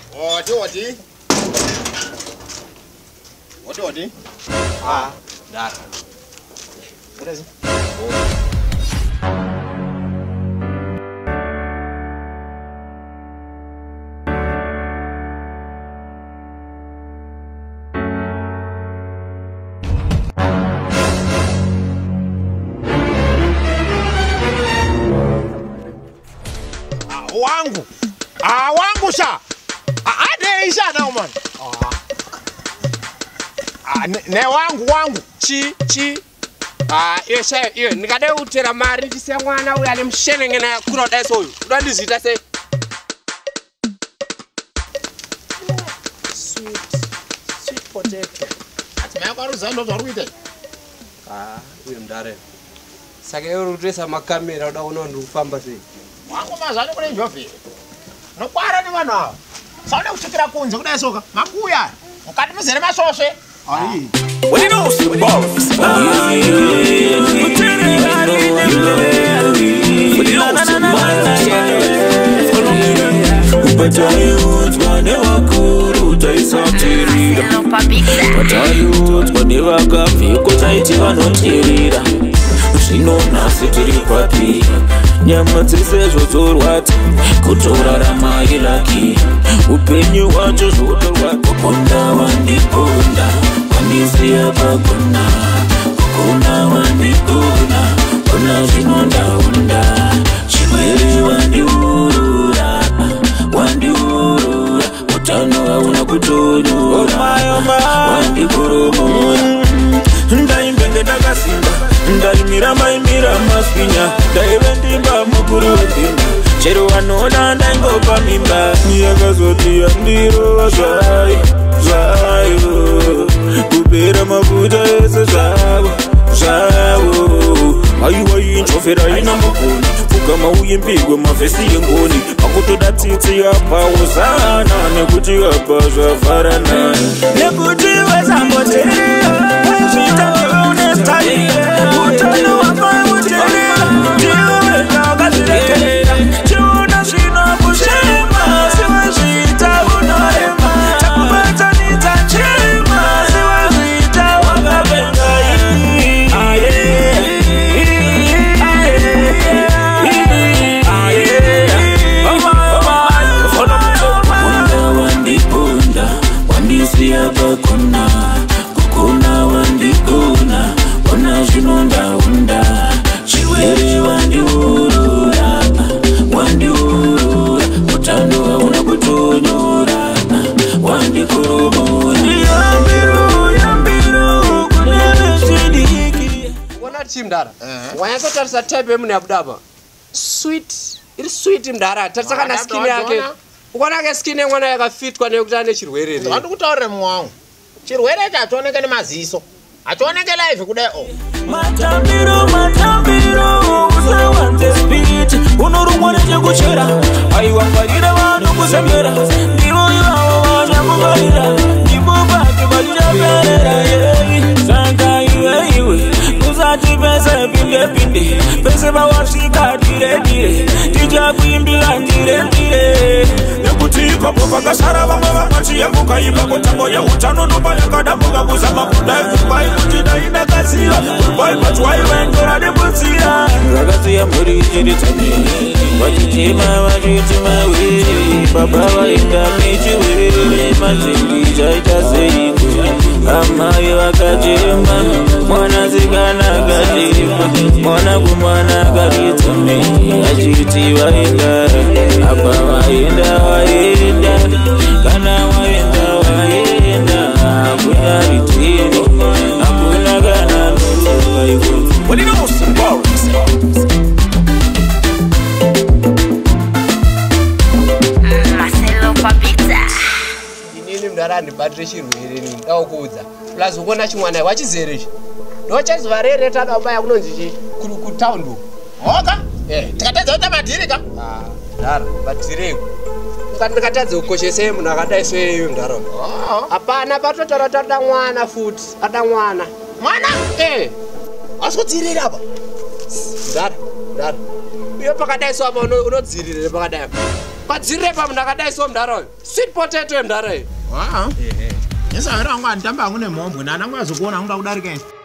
Odi. Ah, dar. Beleza. Wangu sha. Ade isha now man. Ne wangu. Chi. Iyo nikade utera mari ndise mwana uya ne mshenenge na kuroda soyo. Udandizita se. Sweet potato. Ati maya kwaruza ndo zvaruite. Uyo ndare. Saka yoro dresa makamera uda unondo ufamba sei. Wangu mazani kune njofi. Nokwara ni vanhu ava. Saune kuchekera kunze kudai soka. Makuya. Mukati muzere masvosve. Ai. What you know, some balls. Nyama dzese zvodzorwadza kutorarama ilaki upenyu wacho zvotorwadza kukunda wandikunda wandisiya pakuna kukunda wandikunda kona zvinondaunda chimweri wandiurura utano hauna kutonyura wandikoromora ndaimbenge ndakasimba ndaimira maimira maswinya ndaive ndimba mukuru wedzimba chero vanoda ndaingopa mimba yakazoti yandirova zvayo kupera mafuta ese zvavo aiwainjofera inambogoni pfugama uyimbigwe mavhesi yengoni makutoda tsitsi yapauzana nekuti apa zvavharana nekuti wezamboteria zvitaunestaie utano wakautera ndiwe ndakazirekerera chiona zvinokushema siwezvita unorema takubatanidza chema siwezvita wakavengai wandisiya pakuna kukuna wandikuna ona zvinondaunda chirwere wandiurura utano hauna kutonyora wandikoromora yambiru kunevechidiki Wona chimdara. Wanyasotarisa type yemune yakudaba. Sweet. Iri sweet mdara. Tarisa kana skin yake. Ukona ke skin yemwana yakafitwa nekuti ane chirwere ere. Zvandi kutaurira mwangu. Chirwere chatoneke nemaziso. Atoneke live kudai matambiro usawanze speed unorumwa nechekuchera aiwafarira vanhu kuzembera ndivo ivavo vachakufarira ndipo pake vachichaperera saka iwe usati pese pinde pese vawasvika dire tichakuimbira ndire nekuti ipapo vakasara vamwe vamachiyambuka ipapo tambo yeutano nopa yakadambuka kuzama kudai kubai kuti daindakaziva kubai patwaivaendora nemutsira vakasiya mhuri ichiritsamiri vachichema vachitima baba vaenda nechiwere mazingi chaita seiko amai vakachema mwanasikana akachema mwanakomana akaritsamiri achiti vaenda apa vaenda kana waenda kunyaritini hakuna kana notokaiko What do you know, some balls? Marcelo Papita. Inini mdara ndibatire chirwere nini ndakuudza. Plus ukona chimwana wachizere ichi. Ndochaziva rere takabaya kunonzi chi ku town ndo. Oka? Tikatadza kuti madirika. Ndara batireko. Ndikatadza kukoshesa munhu akadai seyo mdara. Hapana patotora mwana futi. Ada mwana. Mwana? Asikudzirira apa? Ndara. Iyo pakadai so apa unodzirire pakadai. kwadzirire pamunhu akadai so mudhara uyu sweet potato yemudhara iyo Yesa era ngwa ntamba ngune mombo nana ngwazokuona nguda kudarika.